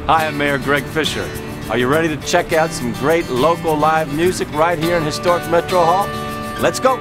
Hi, I'm Mayor Greg Fisher. Are you ready to check out some great local live music right here in historic Metro Hall? Let's go!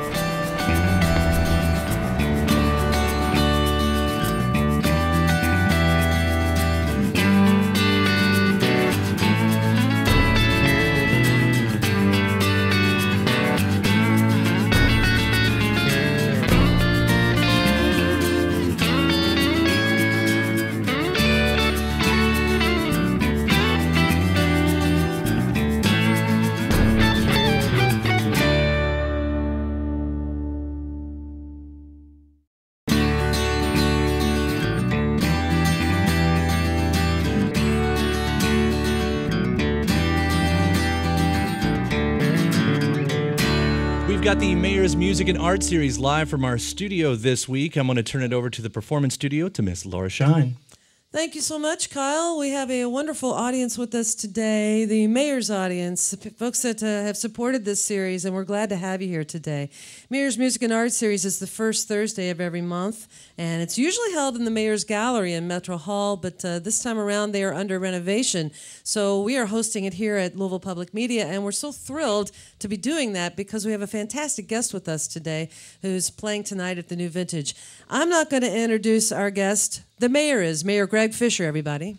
We've got the Mayor's Music and Art Series live from our studio this week. I'm going to turn it over to the performance studio to Miss Laura Shine. Thank you so much, Kyle. We have a wonderful audience with us today, the Mayor's audience, folks that have supported this series, and we're glad to have you here today. Mayor's Music and Art Series is the first Thursday of every month, and it's usually held in the Mayor's Gallery in Metro Hall, but this time around they are under renovation. So we are hosting it here at Louisville Public Media, and we're so thrilled to be doing that because we have a fantastic guest with us today who's playing tonight at the New Vintage. I'm not going to introduce our guest. The mayor is Mayor Greg Fisher, everybody.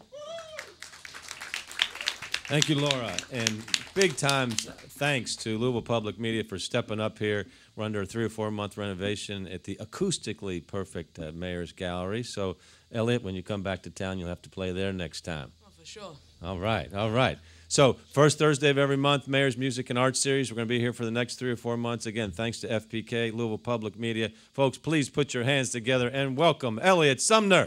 Thank you, Laura, and big time thanks to Louisville Public Media for stepping up here. We're under a 3 or 4 month renovation at the acoustically perfect Mayor's Gallery. So, Eliot, when you come back to town, you'll have to play there next time. Oh, for sure. All right, all right. So, first Thursday of every month, Mayor's Music and Art Series. We're going to be here for the next 3 or 4 months. Again, thanks to FPK, Louisville Public Media. Folks, please put your hands together and welcome Eliot Sumner.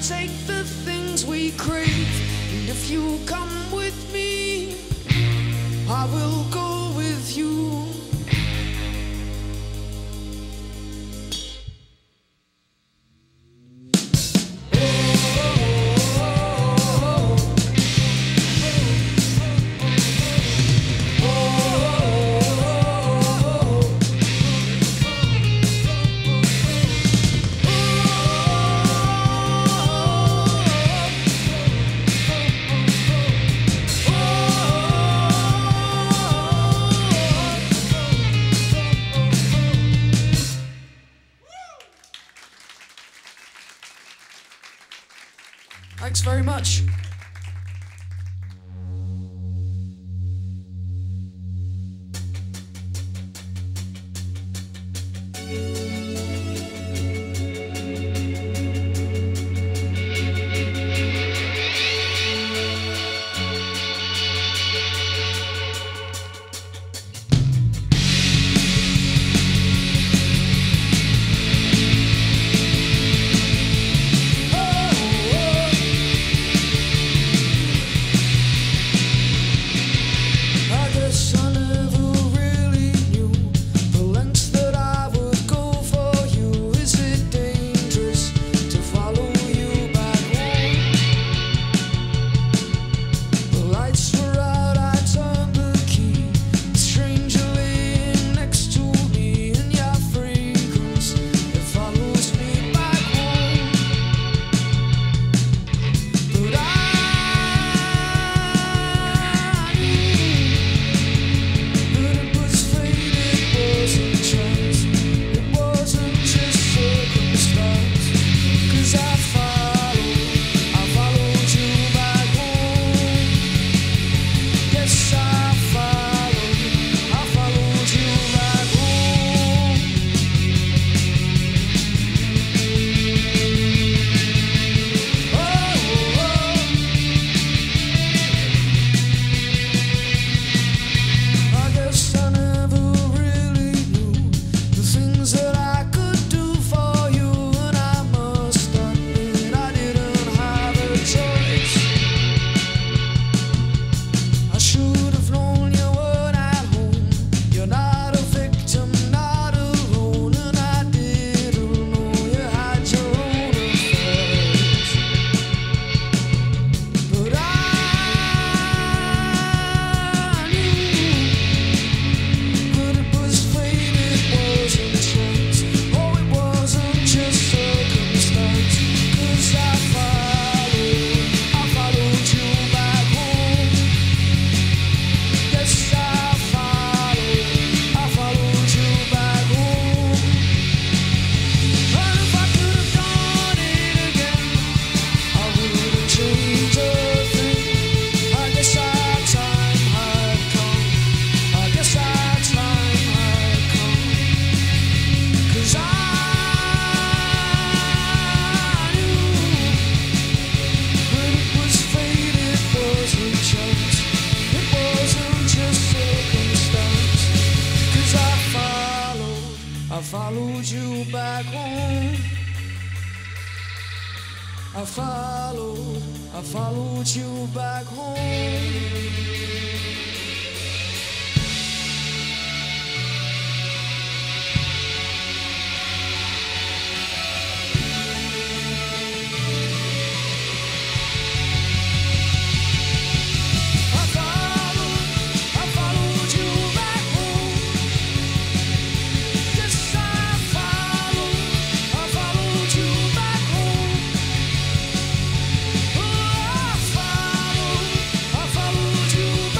take the things we crave. And if you come with me, I will go with you. Thanks very much. I followed you back home. You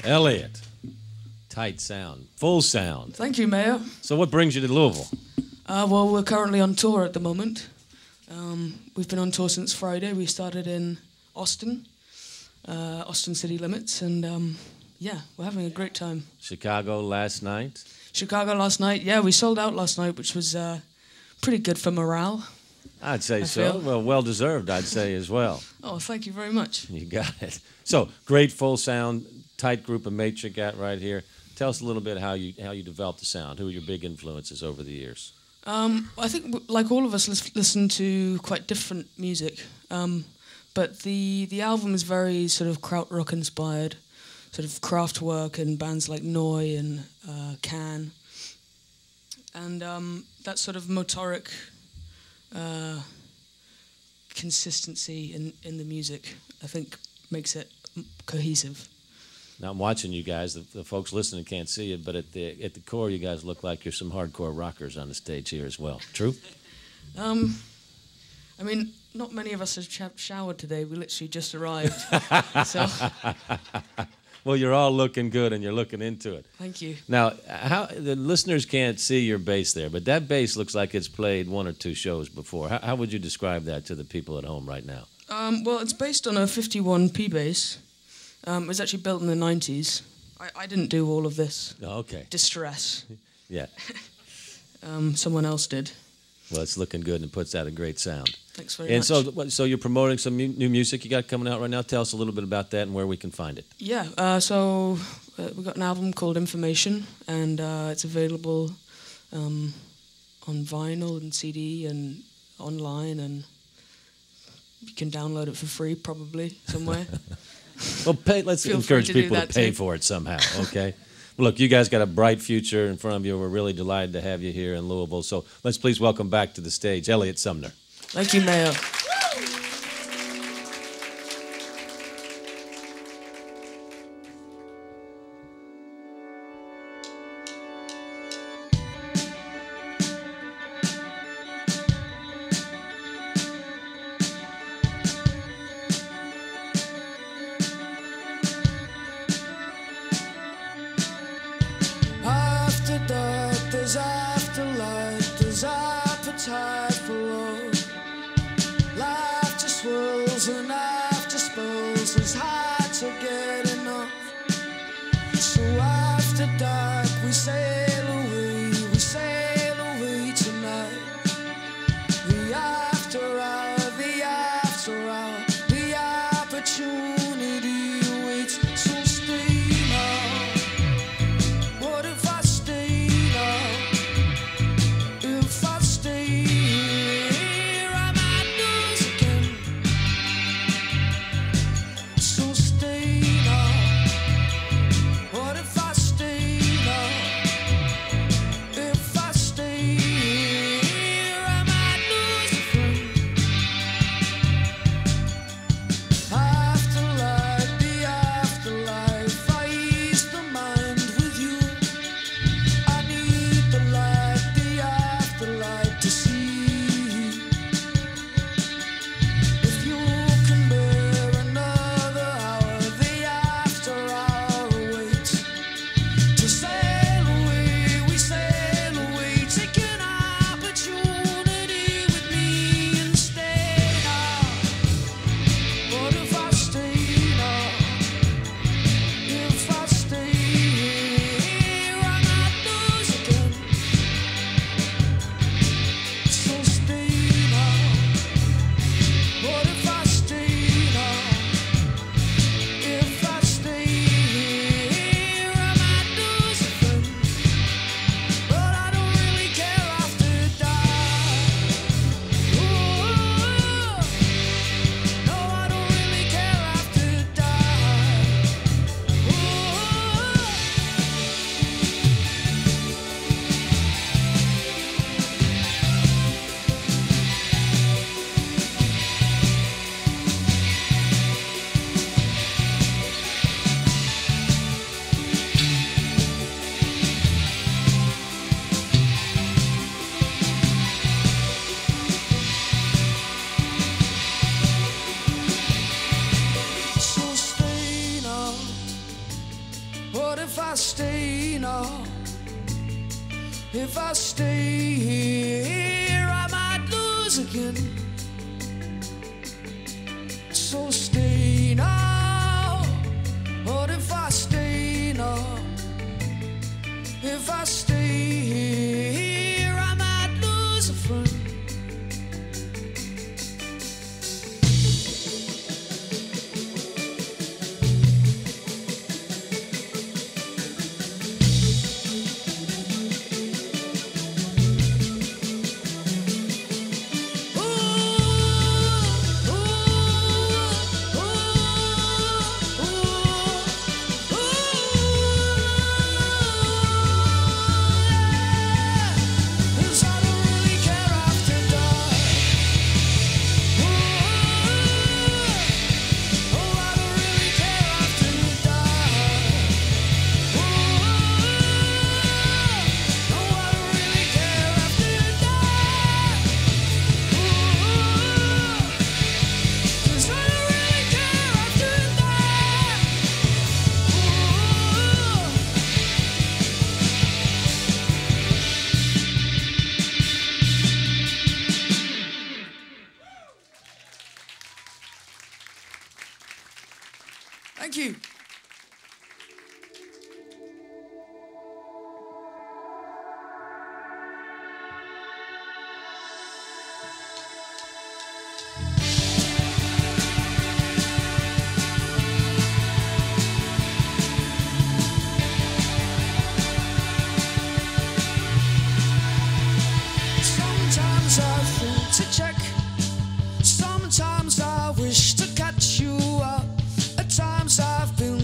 Eliot, tight sound, full sound. Thank you, Mayor. So what brings you to Louisville? Well, we're currently on tour at the moment. We've been on tour since Friday. We started in Austin, Austin city limits, and yeah, we're having a great time. Chicago last night. Chicago last night, yeah, we sold out last night, which was pretty good for morale. I'd say so. feel. Well deserved, I'd say as well. Oh, thank you very much. You got it. So great full sound, tight group of mates you got right here. Tell us a little bit how you developed the sound. Who are your big influences over the years? I think, like all of us, listen to quite different music. But the album is very sort of krautrock inspired, sort of Kraftwerk and bands like Neu and Can. And that sort of motoric consistency in the music, I think, makes it cohesive. Now I'm watching you guys. The folks listening can't see it, but at the core, you guys look like you're some hardcore rockers on the stage here as well. True? I mean, not many of us have showered today. We literally just arrived. So, Well, you're all looking good, and you're looking into it. thank you. Now, how the listeners can't see your bass there, but that bass looks like it's played 1 or 2 shows before. How would you describe that to the people at home right now? Well, it's based on a 51P bass. It was actually built in the 90s. I didn't do all of this Oh, okay. distress. Yeah. Someone else did. Well, it's looking good and puts out a great sound. Thanks very And much. so you're promoting some new music you got coming out right now. Tell us a little bit about that and where we can find it. Yeah, we've got an album called Information, and it's available on vinyl and CD and online, and you can download it for free probably somewhere. Well, let's Feel free encourage to do people to that pay too. for it somehow, okay? Well, look, you guys got a bright future in front of you. We're really delighted to have you here in Louisville. So let's please welcome back to the stage Eliot Sumner. Thank you, Mayor. After dark, there's afterlife, there's appetite for love. I stay now, if I stay here, I might lose again. So stay now, but if I stay now, if I stay here, I might lose a friend. Thank you. Sometimes I think to check, sometimes I wish to catch you up. At times I've been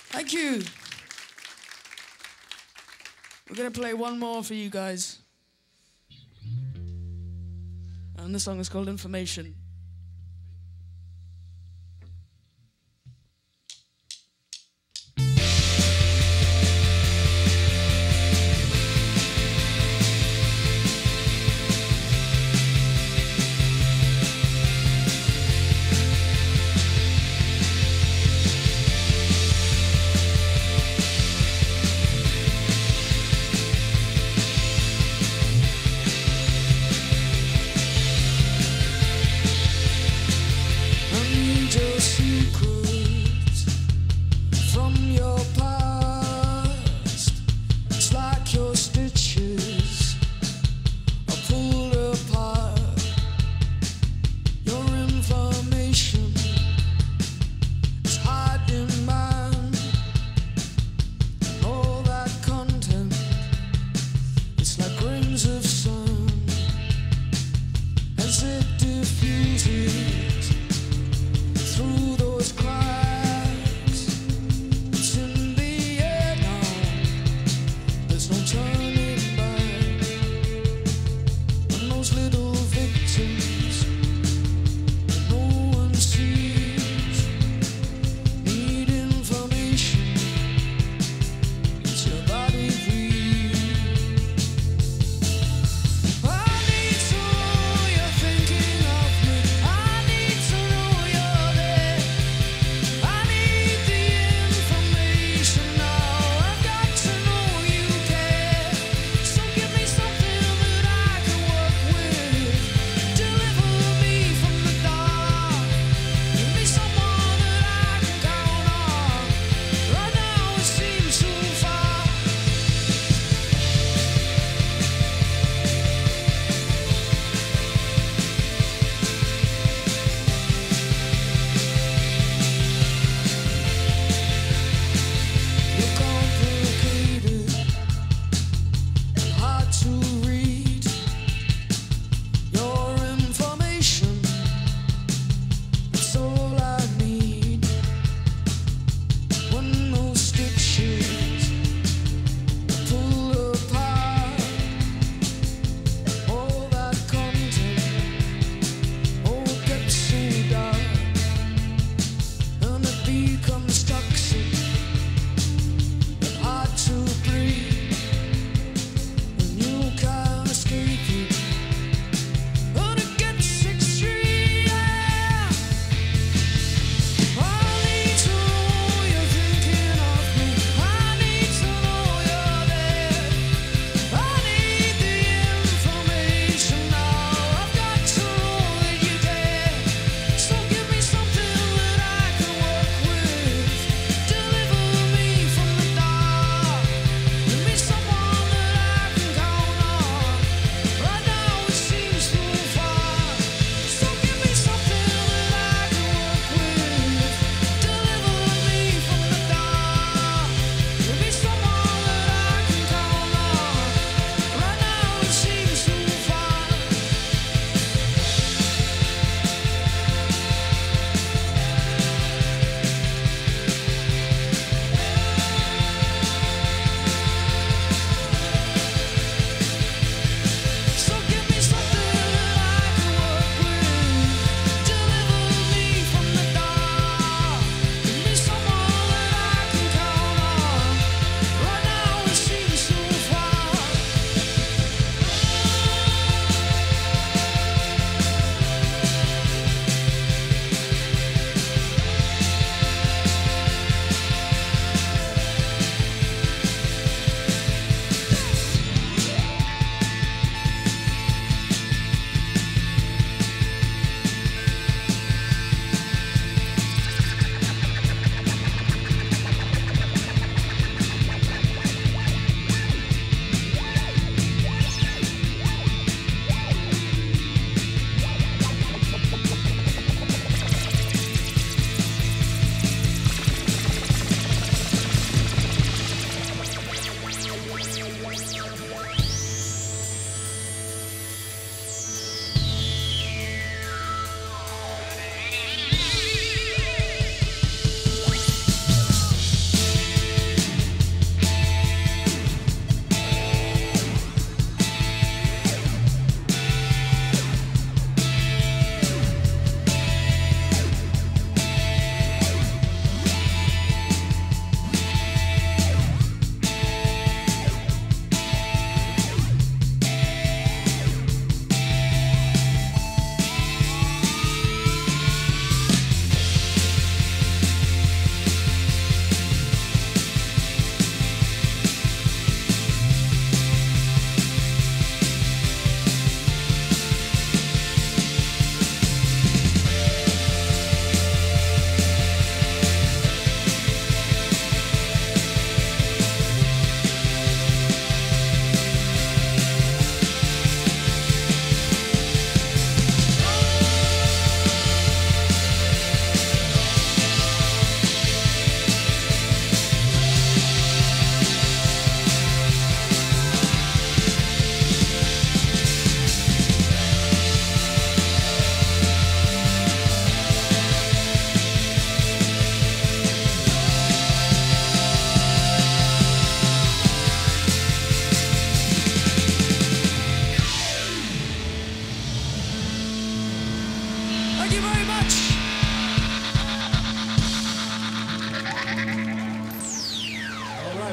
Thank you. We're going to play one more for you guys. And the song is called Information.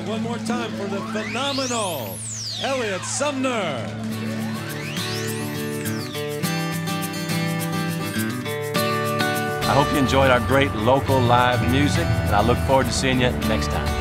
one more time for the phenomenal Eliot Sumner. I hope you enjoyed our great local live music, and I look forward to seeing you next time.